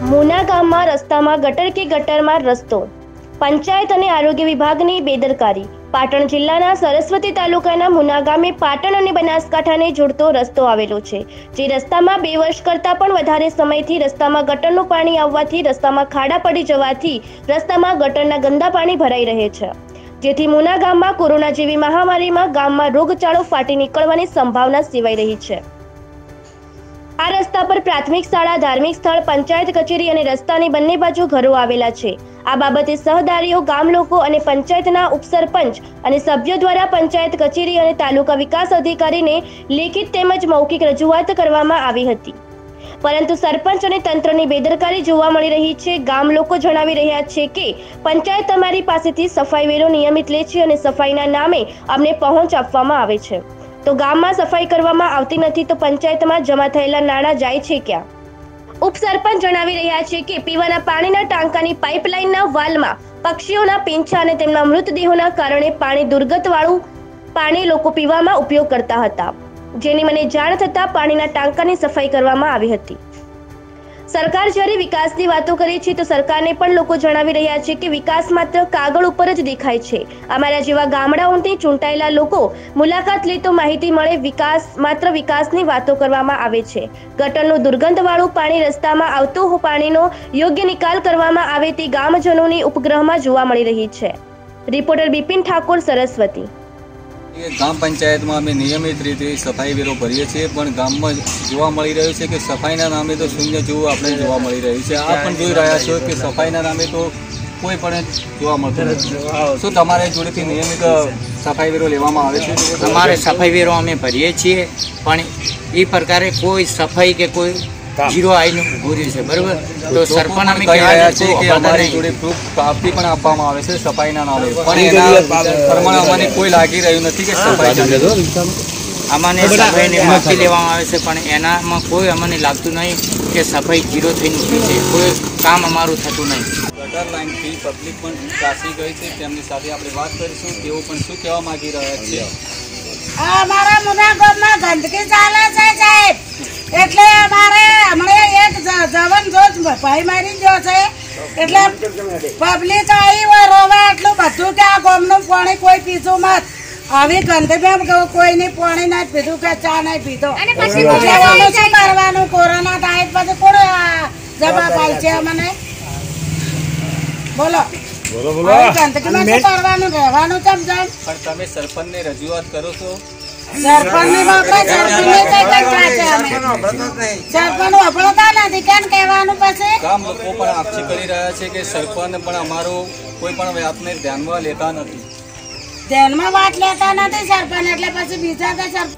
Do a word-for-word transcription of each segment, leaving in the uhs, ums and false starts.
મુના ગામમાં રસ્તામાં ગટર કે ગટરમાં રસ્તો, પંચાયત અને આરોગ્ય વિભાગની બેદરકારી। પાટણ જિલ્લાના સરસ્વતી તાલુકાના મુના ગામે પાટણ અને બનાસકાંઠાને જોડતો રસ્તો આવેલો છે, જે રસ્તામાં બે વર્ષ કરતાં પણ વધારે સમયથી રસ્તામાં ગટરનું પાણી આવવાથી રસ્તામાં ખાડા પડી જવાથી રસ્તામાં ગટરના ગંદા પાણી ભરાઈ રહે છે, જેથી મુના ગામમાં કોરોના જેવી મહામારીમાં ગામમાં રોગચાળો ફાટી નીકળવાની સંભાવના સેવાઈ રહી છે। આ રસ્તા પર પ્રાથમિક શાળા, ધાર્મિક સ્થળ, પંચાયત કચેરી અને રસ્તાની બંને બાજુ ઘરો આવેલા છે। આ બાબતે સહદારીઓ, ગામ લોકો અને પંચાયતના ઉપસરપંચ અને સભ્યો દ્વારા પંચાયત કચેરી અને તાલુકા વિકાસ અધિકારીને લેખિત તેમજ મૌખિક રજૂઆત કરવામાં આવી હતી, પરંતુ સરપંચ અને તંત્રની બેદરકારી જોવા મળી રહી છે। ગામ લોકો જણાવી રહ્યા છે કે પંચાયત અમારી પાસેથી સફાઈ વેરો નિયમિત લે છે અને સફાઈના નામે અમને પહોંચ આપવામાં આવે છે, તો ગામમાં સફાઈ કરવામાં આવતી નથી, તો પંચાયતમાં જમા થયેલા નાણાં જાય છે ક્યાં? ઉપસરપંચ જણાવી રહ્યા છે કે પીવાના પાણીના ટાંકાની પાઇપલાઇનના વાલમાં પક્ષીઓના પીંછા અને તેમના મૃતદેહોના કારણે પાણી દુર્ગંધવાળું પાણી લોકો પીવામાં ઉપયોગ કરતા હતા, જેની મને જાણ થતાં પાણીના ટાંકાની સફાઈ કરવામાં આવી હતી। સરકાર જ્યારે વિકાસની વાતો કરે છે તો સરકારને પણ લોકો જણાવી રહ્યા છે કે વિકાસ માત્ર કાગળ ઉપર જ દેખાય છે। અમારા જેવા ગામડાઓથી ચૂંટાયેલા લોકો મુલાકાત લે તો માહિતી મળે, વિકાસ માત્ર વિકાસની વાતો કરવામાં આવે છે। ગટરનું દુર્ગંધવાળું પાણી રસ્તામાં આવતું પાણીનો યોગ્ય નિકાલ કરવામાં આવે તે ગામજનોની ઉપગ્રહમાં જોવા મળી રહી છે। રિપોર્ટર બિપિન ઠાકોર, સરસ્વતી। ग्राम पंचायत में अमे नियमित रीते सफाई वेरो भरीए छीए, पण गाम में जोवा मळी रह्युं छे कि सफाईना नामे तो शून्य जेवुं आपणे जोवा मळी रह्युं छे। आ पण जोई रह्या छो कि सफाईना नामे तो कोई पण जोवा मळतुं नथी। शुं तमारे जोडेथी नियमित सफाई वेरो लेवामां आवे छे? अमारे सफाई वेरो अमे भरीए छीए, पण ई प्रकारे कोई सफाई के कोई जीरो आईनु पूरी છે, બરાબર? તો સરપંચ અમે કહી રહ્યા છે કે અમારી જોડે પ્રૂફ કાપી પણ આપવામાં આવે છે સફાઈના નામે, પણ એના પ્રમાણે અમને કોઈ લાગી રહ્યું નથી કે સફાઈ અમને સફાઈને માફી લેવામાં આવે છે, પણ એનામાં કોઈ અમને લાગતું નહીં કે સફાઈ જીરો થઈને ઊભી છે, કોઈ કામ અમારું થતું નહીં। ગટર લાઇનથી પબ્લિક પણ ત્રાસી ગઈ છે, તેમની સાથે આપણે વાત કરીશું, તેઓ પણ શું કહેવા માંગી રહ્યા છે। અમારા મુના ગામમાં ગંદકી ચાલે છે સાહેબ, એટલે અમારે હમણાં એક જવન જોજ ભાઈ મારી ગયો છે, એટલે પબ્લિક આવી હોય રોવા એટલું બધું કે આ ગામનું પાણી કોઈ પીધું મત, આવી ગંદકી કોઈની પાણી નહીં પીધું કે ચા નહીં પીધો, શું કરવાનું? કોરોના થાય પછી કોણ જવાબ આપશે અમને? બોલો બોલો બોલો ગંદકીમાં શું કરવાનું? રહેવાનું કેમ જાય? પણ તમે સરપંચને રજૂઆત કરો છો? સરપંચની બાપડા સરપંચ અભળતા નથી, કેમ કહેવાનું? પછી ગામ લોકો પણ આક્ષેપ કરી રહ્યા છે કે સરપંચ પણ અમારો કોઈ પણ વાતને ધ્યાનમાં લેતા નથી। ધ્યાનમાં વાત લેતા નથી સરપંચ, એટલે પછી બીજા કે સરપંચ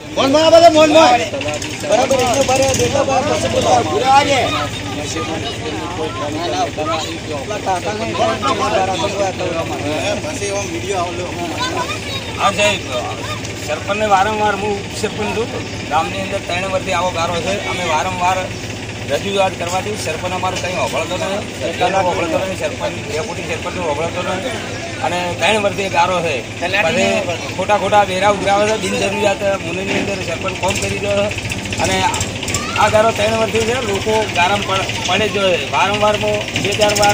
सरपंच ने वारंवार हूँ सरपंच छूँ, गामनी अंदर त्रण वर्षी आवो गारो है, अमे वारंवार रजूआत करवाथी सरपंच अमारुं कंई होभळतो नहीं, सरकारनो होभळतो नहीं, सरपंच डेप्यूटी सरपंचनो होभळतो नहीं, अने त्रण वर्षी गारो है, पछी खोटा खोटा वेरा उघरावे छे, बिनजरूरियात मुनीनी अंदर सरपंच कोम करी दो अने आ गारो त्रण वर्षी छे, लोको गाराम पड़े जो है, वारंवार बे चार बार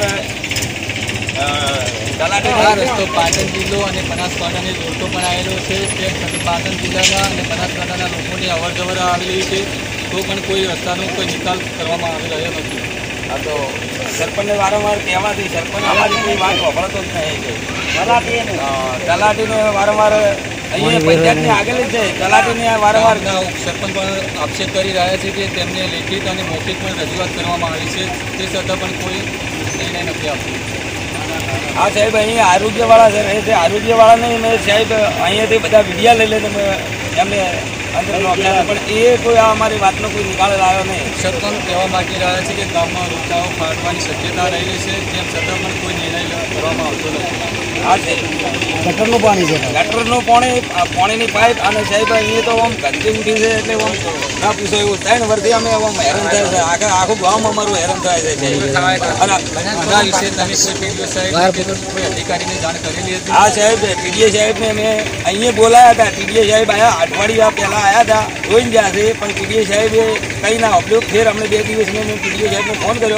રસ્તો પાટણ જિલ્લો અને બનાસકાંઠાને જોડતો પણ આવેલો છે, તેમ છતાં પાટણ જિલ્લાના અને બનાસકાંઠાના લોકોની અવર જવર આવેલી છે, તો પણ કોઈ રસ્તાનો કોઈ નિકાલ કરવામાં આવી રહ્યો નથી। આ તો સરપંચને વારંવાર કહેવાથી સરપંચ અમારી કોઈ વાત હોભળતો જ નહીં। તલાટીને વારંવાર અહીંયા પંચાયતની આગળ જ છે, તલાટીને વારંવાર સરપંચ પણ આક્ષેપ કરી રહ્યા છે કે તેમને લેખિત અને મૌખિક પણ રજૂઆત કરવામાં આવી છે, તે છતાં પણ કોઈ નિર્ણય નથી આપતો। हाँ साहेब, अँ आरोग्यवाला रहे थे, आरोग्यवाला नहीं मैं साहेब अँ बदा वीडिया लई ले एमने अंदर पण ए कोई अमारी वातनो कोई निकाल आयो नहीं। सरपंच कहेवा मांगी रह्या छे कि गाममां रोगचाळो फाटवानी शक्यता रहेली छे, तेम छतां पण कोई निर्णय करवामां आवतो नथी। हाँ साहेब, गटरनुं पाणी छे, गटरनुं पाणी पाणीनी पाइप अने साहेब अँ तो आम गंदकी उठी छे, एटले आम ना पूछो एवुं त्रण वर्षी अमे आम हैरान थाय छे, आखा आखुं गाम अमारुं हैरान थाय छे। आना विषे तमे कोई पीडीओ साहेब के कोई अधिकारीने जाण करेली हती? हाँ साहेब, पीडीओ साहेबने अमे अहींया बोलाया हता, पीडीओ साहेब आया अठवाडिया पहेला आया था, जोईने गया छे, पण पीडीओ साहेबे कई ना होप्યું। फेर अमने बे दिवस में पीडीओ साहेब ने फोन कर्यो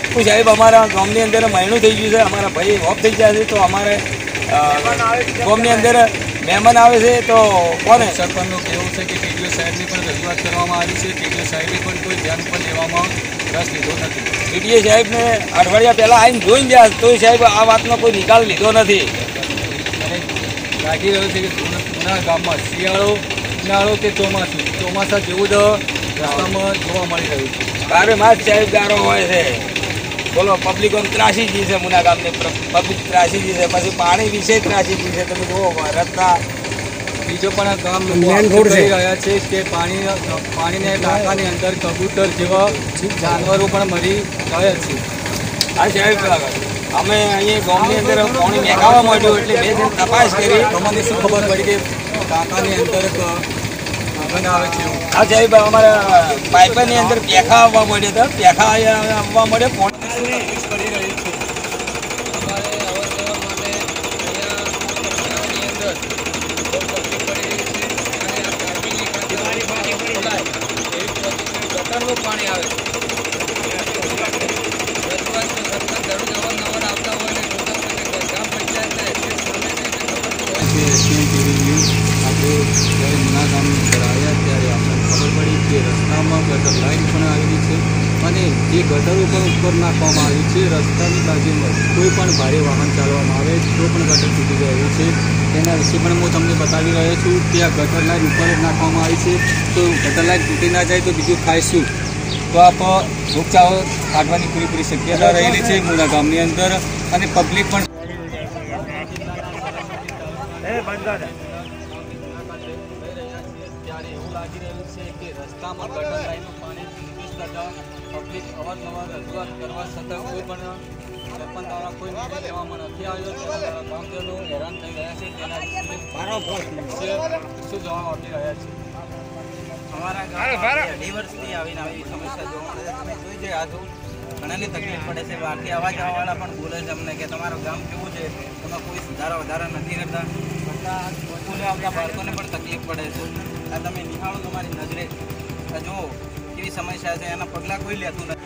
હું સાહેબ અમારા ગામની અંદર મહિનું થઈ ગયું છે, અમારા ભાઈ ઓફ થઈ ગયા છે, તો અમારે ગામની અંદર મહેમાન આવે છે તો કોને સરપંચનું કહેવું છે કે ટીડીઓ સાહેબની પણ રજૂઆત કરવામાં આવી છે. ટીડીઓ સાહેબે પણ કોઈ ધ્યાન પણ લેવામાં રસ લીધો નથી. ટીડીઓ સાહેબને અઠવાડિયા પહેલાં આવીને જોઈને ગયા તો સાહેબ આ વાતનો કોઈ નિકાલ લીધો નથી. અને લાગી રહ્યું છે કે જૂના ગામમાં શિયાળો ઉનાળો કે ચોમાસું ચોમાસા જેવું જ રસ્તામાં જોવા મળી રહ્યું છે. બારે માસ સાહેબ ગારો હોય છે. બોલો પબ્લિક આમ ત્રાસીજી છે, મુના ગામની પબ્લિક ત્રાસીજી છે, પછી પાણી વિશે ત્રાસીજી છે. તમે જુઓ રસ્તા બીજો પણ ગામ લોકો કહી રહ્યા છે કે પાણી પાણીને ટાંકાની અંદર કબૂતર જેવા જાનવરો પણ મરી ગયા છે. હા સાહેબ, અમે અહીંયા ગામની અંદર પાણી મેકાવા માંડ્યું એટલે બે દિન તપાસ કરી. તમને શું ખબર પડી કે ટાંકાની અંદર ગંધ આવે છે? હા સાહેબ, અમારા પાઇપની અંદર પેખા આવવા માંડ્યા હતા. પેખા આવવા માંડ્યા પાણી પડી રહી છે. અમારે અવર જવર માટે અહીંયા ગામની અંદર બહુ તકલીફ પડી રહી છે. અને આ પાર્કિંગની કાંઠે પાણી ખોલાય એવી ગટરનું પાણી આવે છે. રજૂઆત તો સરકાર દરરોજ અવારનવાર આવતા હોય ને જોતા હોય કે ગ્રામ પંચાયતના એક્સેસ સામે છે કે ખબર હોય છે. આપણે જ્યારે મુના ગામની અંદર આવ્યા ત્યારે આપણને ખબર પડી કે રસ્તામાં ગટર લાઈન પણ આવેલી છે અને જે ગટરો પણ ઉપર નાખવામાં આવી છે. રસ્તાની બાજુમાં કોઈ પણ ભારે વાહન ચાલવામાં આવે તો પણ ગટર તૂટી ગયું છે. તેના વિશે પણ હું તમને બતાવી રહ્યો છું કે આ ગટર લાઈન ઉપર જ નાખવામાં આવી છે. તો ગટર લાઈન તૂટી ના જાય તો બીજું થાય શું? તો આપ રોગચાળો કાઢવાની પૂરેપૂરી શક્યતા રહેલી છે મુના ગામની અંદર અને પબ્લિક પણ ત્યારે એવું લાગી રહ્યું છે કે રસ્તામાં ગટર લાઈનનું પાણી નિકાસ થતાં પબ્લિક અવારનવાર રજૂઆત કરવા છતાં કોઈ પણ સરપંચ દ્વારા કોઈ નિર્ણય લેવામાં નથી આવ્યો. તેના ગામજનો હેરાન થઈ રહ્યા છે. તેના વિશે શું જવાબ આપી રહ્યા છે? અમારા ગામમાં અઢી વર્ષથી આવીને આવી સમસ્યા જોવા મળે છે. તમે જોઈ રહ્યા છો, ઘણાને તકલીફ પડે છે. બહારથી આવવા જવાવાળા પણ બોલે છે અમને કે તમારું ગામ કેવું છે, એમાં કોઈ સુધારા વધારા નથી કરતા. બધા સ્કૂલે આવતા બાળકોને પણ તકલીફ પડે છે. આ તમે નિહાળો તમારી નજરે, આ જુઓ કેવી સમસ્યા છે, એના પગલાં કોઈ લેતું નથી.